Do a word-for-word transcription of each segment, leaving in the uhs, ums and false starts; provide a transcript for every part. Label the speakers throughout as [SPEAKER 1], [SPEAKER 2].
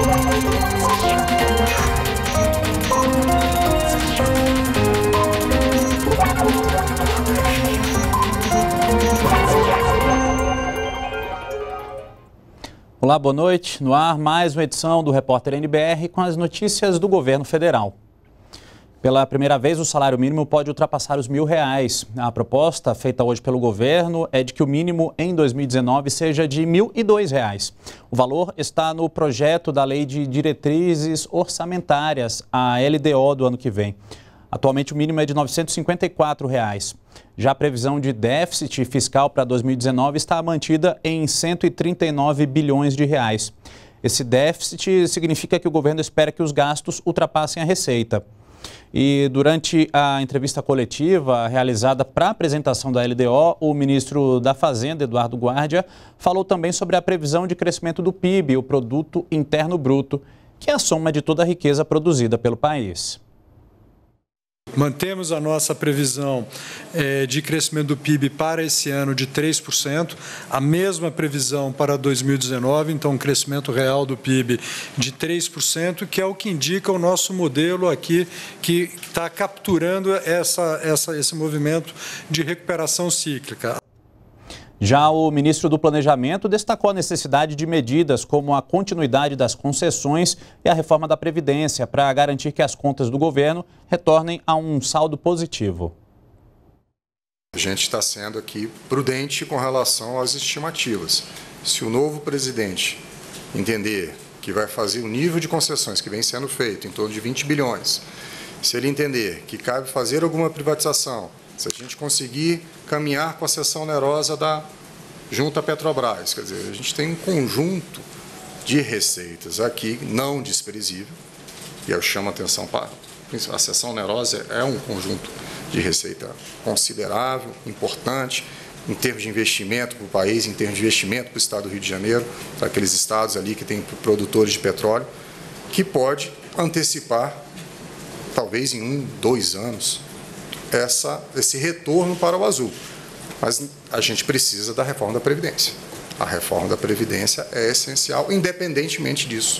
[SPEAKER 1] Olá, boa noite. No ar, mais uma edição do Repórter N B R com as notícias do governo federal. Pela primeira vez, o salário mínimo pode ultrapassar os mil reais. A proposta feita hoje pelo governo é de que o mínimo em dois mil e dezenove seja de mil e dois reais. O valor está no projeto da Lei de Diretrizes Orçamentárias, a L D O, do ano que vem. Atualmente, o mínimo é de novecentos e cinquenta e quatro reais. Já a previsão de déficit fiscal para dois mil e dezenove está mantida em cento e trinta e nove bilhões de reais. Esse déficit significa que o governo espera que os gastos ultrapassem a receita. E durante a entrevista coletiva realizada para a apresentação da L D O, o ministro da Fazenda, Eduardo Guardia, falou também sobre a previsão de crescimento do P I B, o Produto Interno Bruto, que é a soma de toda a riqueza produzida pelo país.
[SPEAKER 2] Mantemos a nossa previsão eh, de crescimento do P I B para esse ano de três por cento, a mesma previsão para dois mil e dezenove, então um crescimento real do P I B de três por cento, que é o que indica o nosso modelo aqui, que está capturando essa, essa, esse movimento de recuperação cíclica.
[SPEAKER 1] Já o ministro do Planejamento destacou a necessidade de medidas como a continuidade das concessões e a reforma da Previdência para garantir que as contas do governo retornem a um saldo positivo.
[SPEAKER 3] A gente está sendo aqui prudente com relação às estimativas. Se o novo presidente entender que vai fazer o nível de concessões que vem sendo feito, em torno de vinte bilhões, se ele entender que cabe fazer alguma privatização, se a gente conseguir caminhar com a cessão onerosa da junto à Petrobras, quer dizer, a gente tem um conjunto de receitas aqui não desprezível, e eu chamo a atenção para a cessão onerosa é um conjunto de receita considerável, importante, em termos de investimento para o país, em termos de investimento para o estado do Rio de Janeiro, para aqueles estados ali que têm produtores de petróleo, que pode antecipar, talvez em um, dois anos, Essa, esse retorno para o azul. Mas a gente precisa da reforma da Previdência. A reforma da Previdência é essencial, independentemente disso.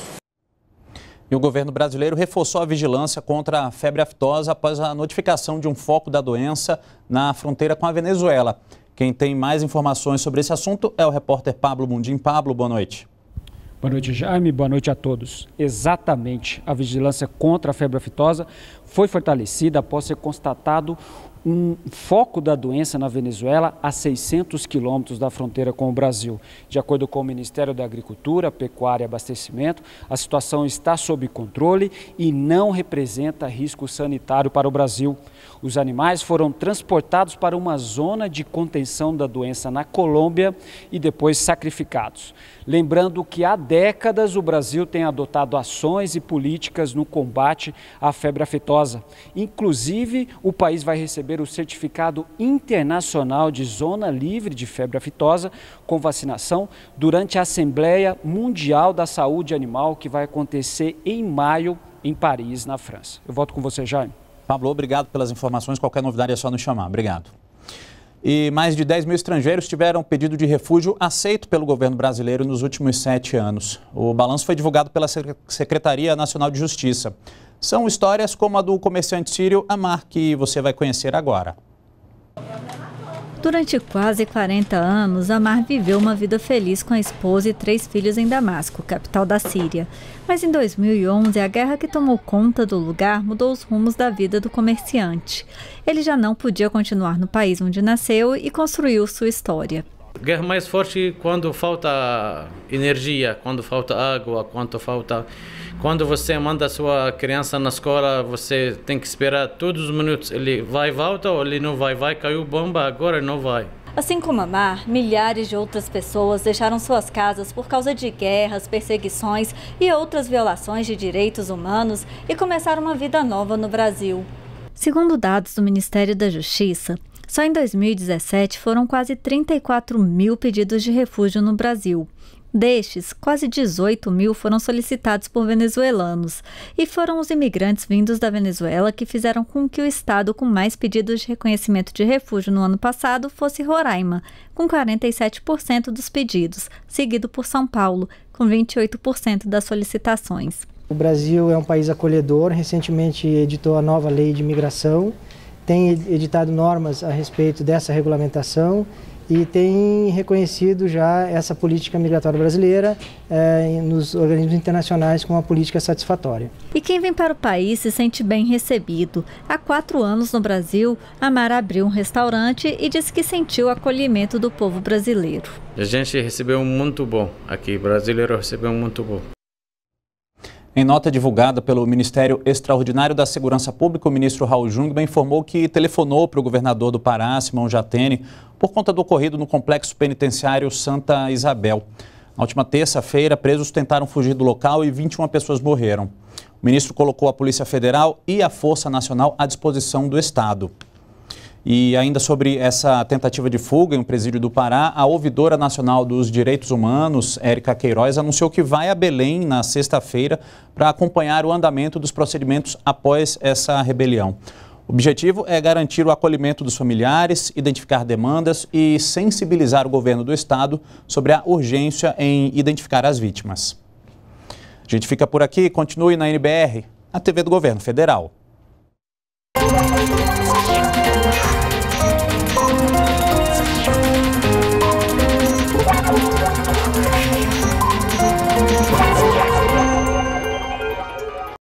[SPEAKER 1] E o governo brasileiro reforçou a vigilância contra a febre aftosa após a notificação de um foco da doença na fronteira com a Venezuela. Quem tem mais informações sobre esse assunto é o repórter Pablo Mundim. Pablo, boa noite.
[SPEAKER 4] Boa noite, Jaime. Boa noite a todos. Exatamente, a vigilância contra a febre aftosa foi fortalecida após ser constatado um foco da doença na Venezuela a seiscentos quilômetros da fronteira com o Brasil. De acordo com o Ministério da Agricultura, Pecuária e Abastecimento, a situação está sob controle e não representa risco sanitário para o Brasil. Os animais foram transportados para uma zona de contenção da doença na Colômbia e depois sacrificados. Lembrando que há décadas o Brasil tem adotado ações e políticas no combate à febre aftosa. Inclusive, o país vai receber o certificado internacional de zona livre de febre aftosa com vacinação durante a Assembleia Mundial da Saúde Animal, que vai acontecer em maio em Paris, na França. Eu volto com você, Jaime.
[SPEAKER 1] Pablo, obrigado pelas informações. Qualquer novidade é só nos chamar. Obrigado. E mais de dez mil estrangeiros tiveram pedido de refúgio aceito pelo governo brasileiro nos últimos sete anos. O balanço foi divulgado pela Secretaria Nacional de Justiça. São histórias como a do comerciante sírio Amar, que você vai conhecer agora.
[SPEAKER 5] Durante quase quarenta anos, Amar viveu uma vida feliz com a esposa e três filhos em Damasco, capital da Síria. Mas em dois mil e onze, a guerra que tomou conta do lugar mudou os rumos da vida do comerciante. Ele já não podia continuar no país onde nasceu e construiu sua história.
[SPEAKER 6] Guerra mais forte quando falta energia, quando falta água, quando falta... Quando você manda a sua criança na escola, você tem que esperar todos os minutos. Ele vai e volta ou ele não vai, vai, caiu bomba, agora não vai.
[SPEAKER 5] Assim como Amar, milhares de outras pessoas deixaram suas casas por causa de guerras, perseguições e outras violações de direitos humanos e começaram uma vida nova no Brasil. Segundo dados do Ministério da Justiça, só em dois mil e dezessete foram quase trinta e quatro mil pedidos de refúgio no Brasil. Destes, quase dezoito mil foram solicitados por venezuelanos, e foram os imigrantes vindos da Venezuela que fizeram com que o estado com mais pedidos de reconhecimento de refúgio no ano passado fosse Roraima, com quarenta e sete por cento dos pedidos, seguido por São Paulo, com vinte e oito por cento das solicitações.
[SPEAKER 7] O Brasil é um país acolhedor, recentemente editou a nova lei de imigração, tem editado normas a respeito dessa regulamentação e tem reconhecido já essa política migratória brasileira eh, nos organismos internacionais como uma política satisfatória.
[SPEAKER 5] E quem vem para o país se sente bem recebido. Há quatro anos no Brasil, a Mara abriu um restaurante e disse que sentiu o acolhimento do povo brasileiro.
[SPEAKER 6] A gente recebeu muito bom aqui, brasileiro recebeu muito bom.
[SPEAKER 1] Em nota divulgada pelo Ministério Extraordinário da Segurança Pública, o ministro Raul Jungmann informou que telefonou para o governador do Pará, Simão Jatene, por conta do ocorrido no complexo penitenciário Santa Isabel. Na última terça-feira, presos tentaram fugir do local e vinte e uma pessoas morreram. O ministro colocou a Polícia Federal e a Força Nacional à disposição do Estado. E ainda sobre essa tentativa de fuga em um presídio do Pará, a ouvidora nacional dos direitos humanos, Érica Queiroz, anunciou que vai a Belém na sexta-feira para acompanhar o andamento dos procedimentos após essa rebelião. O objetivo é garantir o acolhimento dos familiares, identificar demandas e sensibilizar o governo do estado sobre a urgência em identificar as vítimas. A gente fica por aqui, continue na N B R, a T V do Governo Federal.
[SPEAKER 8] We'll be right back.